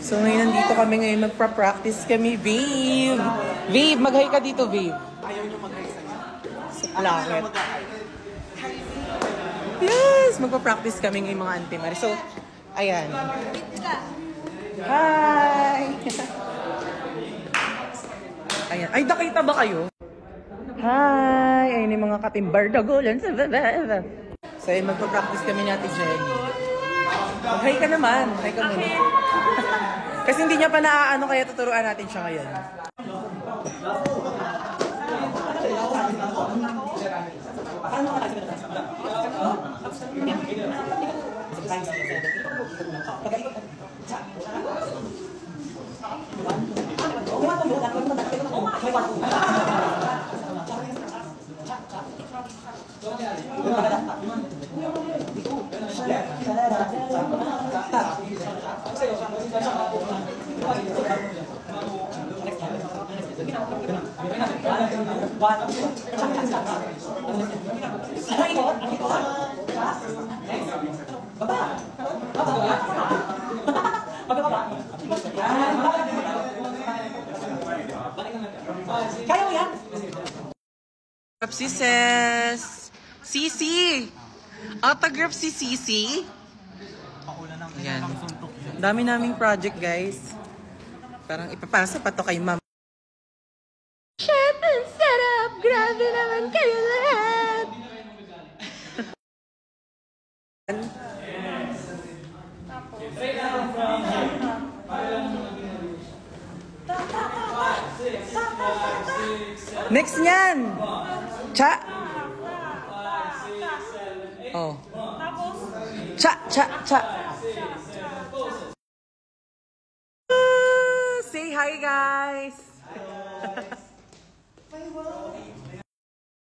So ngayon nandito kami ngayon, magpa-practice kami, Viv. Viv, mag-hi ka dito, Viv. Ayaw nyo mag-hi sa'yo. Lakit. Yes, magpa-practice kami ngayon mga Auntie Mari. So, ayan. Hi! Ayan. Ay, nakita ba kayo? Hi! Ayun yung mga katimbar dagulan. So, ayun, magpa-practice kami natin, Jenny. Mag-hi ka naman. Hi ka muna. Kasi hindi niya pa naaano, kaya tuturuan natin siya ngayon. Kaya mo yan? Si Ses! Sisi! Autograph si Sisi! Ayan. Dami naming project, guys. Parang ipapasa pa to kay Ma'am. Chef and setup! Grabe naman kayo lahat! Next niyan! Cha! Oh. Cha, cha, cha! Say hi, guys!